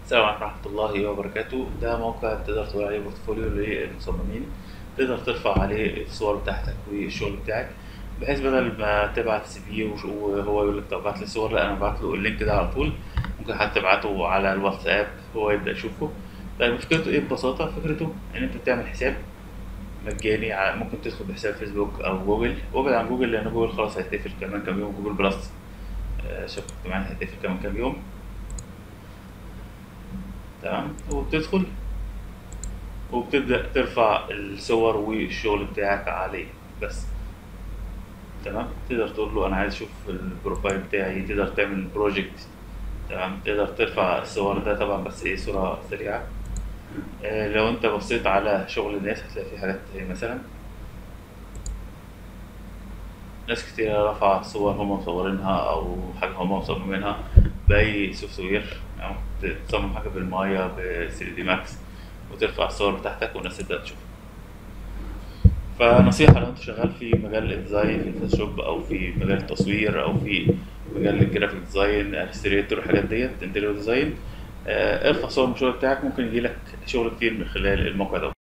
السلام عليكم ورحمة الله وبركاته. ده موقع تقدر تقول عليه بورتفوليو للمصممين. تقدر ترفع عليه الصور بتاعتك والشغل بتاعك، بحيث بدل ما تبعت سي في وهو يقول لك طب ابعت لي صور، لا انا ابعت له اللينك ده على طول. ممكن حتى تبعته على الواتساب هو يبدأ يشوفه. طيب فكرته ايه ببساطة؟ فكرته ان انت تعمل حساب مجاني. ممكن تدخل بحساب فيسبوك او جوجل. وابعد عن جوجل لان جوجل خلاص هيتقفل كمان كام يوم. جوجل بلس شبكة كمان هيتقفل كمان كام يوم. تمام. وبتدخل وبتبدأ ترفع الصور والشغل بتاعك عليه بس. تمام. تقدر تقول له أنا عايز أشوف البروفايل بتاعي، تقدر تعمل بروجكت. تمام. تقدر ترفع الصور ده طبعا، بس إيه، صورة سريعة. لو أنت بصيت على شغل الناس هتلاقي في حاجات مثلا ناس كتير رفع صور هم مصورينها أو حاجة هم مصممينها بأي سوفت وير. يعني ممكن تصمم حاجة بالمايا ب 3 دي ماكس وترفع الصور بتاعتك والناس تبدأ تشوفها. فنصيحة لو انت شغال في مجال الديزاين في الفوتوشوب او في مجال التصوير او في مجال الجرافيك ديزاين الستريتور والحاجات ديت انتريور ديزاين، ارفع صور من الشغل بتاعك. ممكن يجيلك شغل كتير من خلال الموقع ده.